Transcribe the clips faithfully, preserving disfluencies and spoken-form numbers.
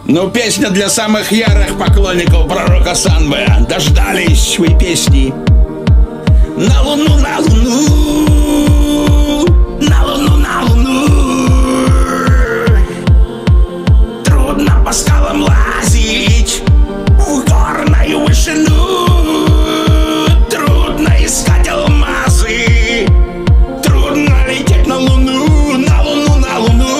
Ну, песня для самых ярых поклонников пророка САМБО. Дождались вы песни. На луну, на луну, на луну, на луну. Трудно по скалам лазить в горную вышину. Трудно искать алмазы. Трудно лететь на луну, на луну, на луну.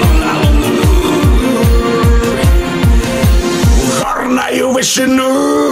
вышину.